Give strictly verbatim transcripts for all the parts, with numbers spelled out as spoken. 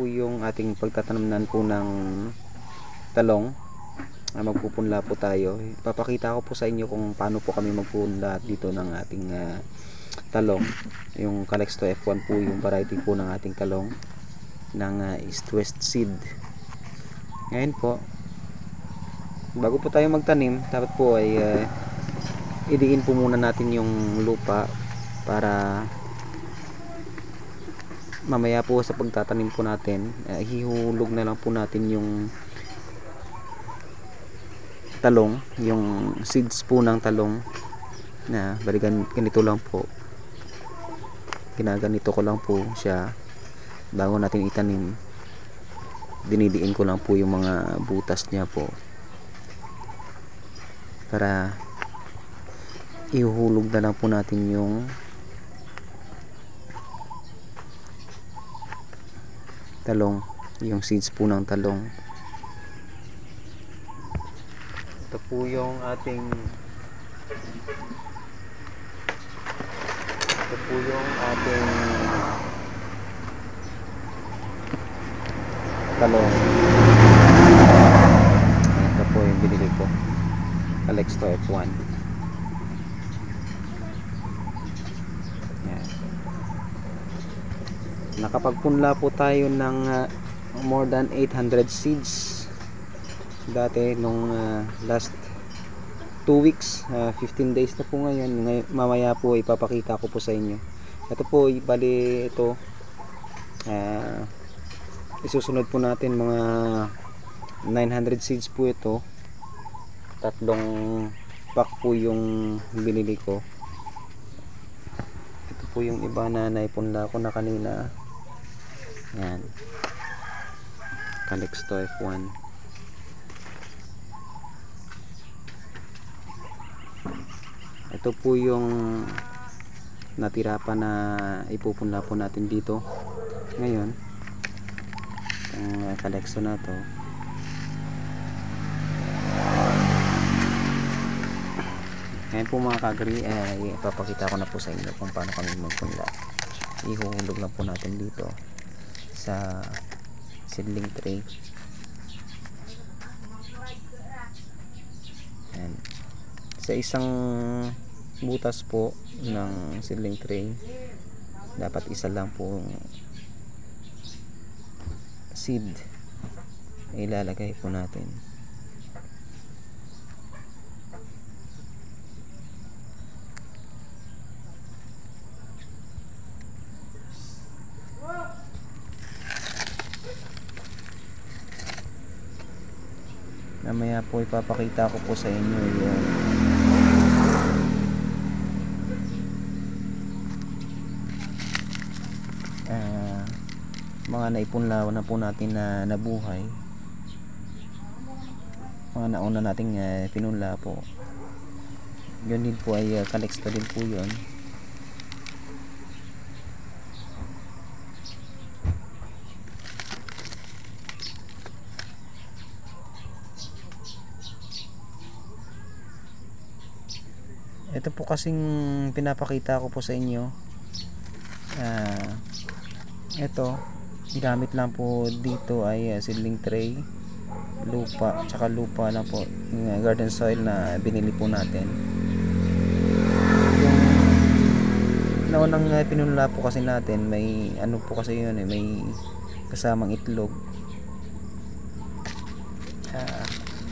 po yung ating pagtatanamnan po ng talong. Uh, magpupunla po tayo. Ipapakita ko po sa inyo kung paano po kami magpunla dito ng ating uh, talong. Yung Calixto F one po yung variety po ng ating talong ng uh, East West Seed. Ngayon po, bago po tayo magtanim, dapat po ay uh, idiin po muna natin yung lupa para mamaya po sa pagtatanim po natin, uh, hihulog na lang po natin yung talong, yung seeds po ng talong na balikan ganito lang po, ginaganito ko lang po siya bago natin itanim. Dinidiin ko lang po yung mga butas niya po para ihuhulog na lang po natin yung talong, yung seeds po ng talong. Ito po yung ating ito po yung ating talong. Ito po yung binili ko, Calixto F one. Yan. Nakapagpunla po tayo ng uh, more than eight hundred seeds dati nung uh, last two weeks, uh, fifteen days na po ngayon. Ngay mamaya po ipapakita ko po sa inyo. Ito po, bali ito uh, isusunod po natin mga nine hundred seeds po ito. Tatlong pack po yung binili ko. Ito po yung iba na naipunla ko na kanina. Yan, Calixto F one. Ito po yung natira pa na ipupunla po natin dito ngayon, ang Calixto na to. Ngayon po mga kagri, eh, ipapakita ko na po sa inyo kung paano kami magpunla. Ihuhulog lang po natin dito sa seedling tray. Ayan. Sa isang butas po ng seedling tray, dapat isa lang po seed ilalagay po natin. Mamaya po ipapakita ko po sa inyo yung uh, mga naipunlaw na po natin na nabuhay, mga nauna nating uh, pinunla po. Yun din po ay uh, Calixto din po yun. Ito po kasing pinapakita ko po sa inyo, uh, ito gamit lang po dito ay uh, seedling tray, lupa, tsaka lupa lang po, yung uh, garden soil na binili po natin. Yung naunang uh, pinunla po kasi natin, may ano po kasi yun eh, may kasamang itlog. uh,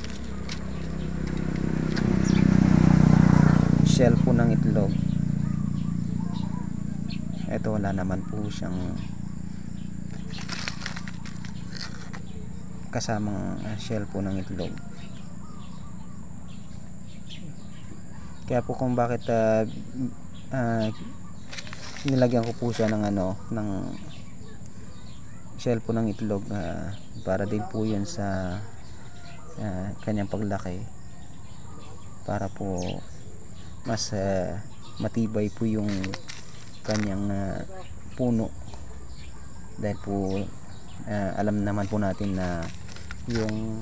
shell po ng itlog. Ito wala naman po siyang kasamang shell po ng itlog. Kaya po kung bakit uh, uh, nilagyan ko po siya ng ano, ng shell po ng itlog, uh, para din po yun sa uh, kanyang paglaki, para po mas uh, matibay po yung kanyang uh, puno. Dahil po uh, alam naman po natin na yung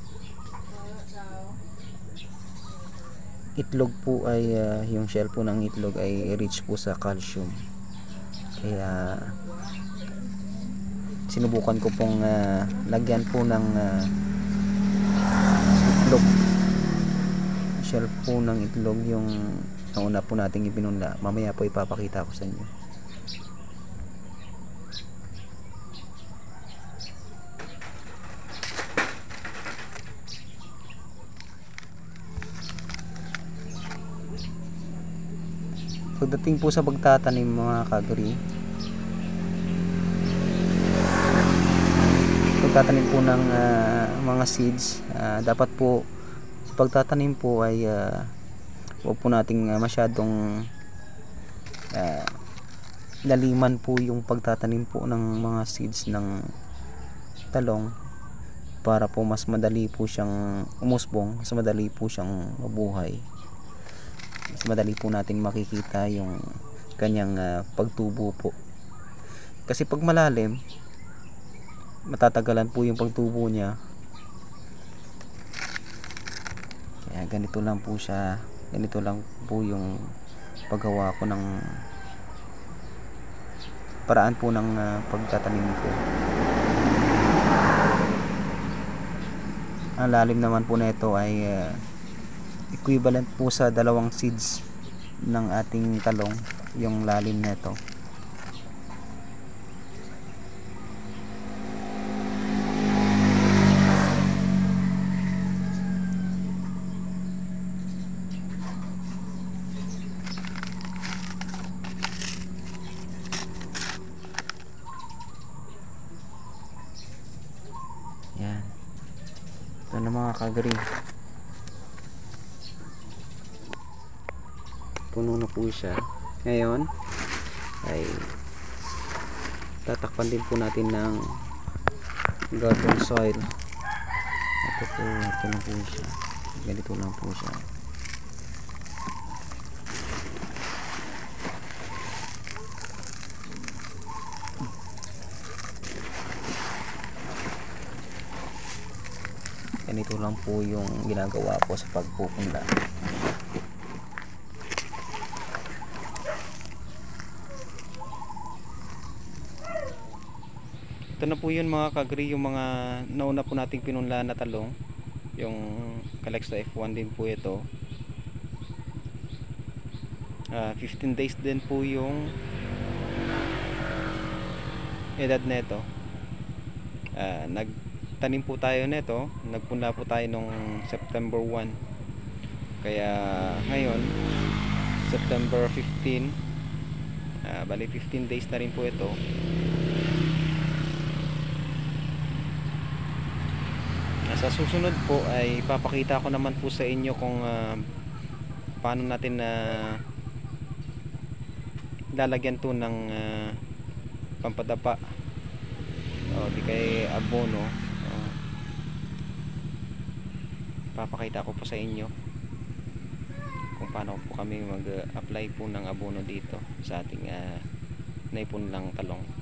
itlog po ay uh, yung shell po ng itlog ay rich po sa calcium. Kaya sinubukan ko pong uh, lagyan po ng uh, itlog, shell po ng itlog yung nauna po nating ipinunla. Mamaya po ipapakita ko sa inyo. Pagdating po sa pagtatanim mga kagri, pagtatanim po ng uh, mga seeds, uh, dapat po sa pagtatanim po ay uh, huwag po nating uh, masyadong uh, laliman po yung pagtatanim po ng mga seeds ng talong, para po mas madali po siyang umusbong, mas madali po siyang mabuhay, mas madali po natin makikita yung kanyang uh, pagtubo po. Kasi pag malalim, matatagalan po yung pagtubo niya. Kaya ganito lang po siya, ganito lang po yung paggawa ko ng paraan po ng uh, pagtatanim ko. Ang lalim naman po na ito ay uh, equivalent po sa dalawang seeds ng ating talong, yung lalim nito. Yan. Ito na mga kagri. Puno na po siya. Ngayon ay tatakpan din po natin ng garden soil. Ito po, ito na po siya. Ganito lang po siya. Ganito lang po yung ginagawa po sa pagpupunla. Ito na po yun mga kagri, yung mga nauna po nating pinunla na talong, yung Calexta F one din po ito. uh, fifteen days din po yung edad nito. uh, nagtanim po tayo nito, nagpunla po tayo nung September one, kaya ngayon September fifteen, uh, bali fifteen days na rin po ito. Sa susunod po ay papakita ko naman po sa inyo kung uh, paano natin na uh, lalagyan to ng uh, pampadapa o di kay abono. uh, papakita ko po sa inyo kung paano po kami mag-apply po ng abono dito sa ating uh, naipunlang talong.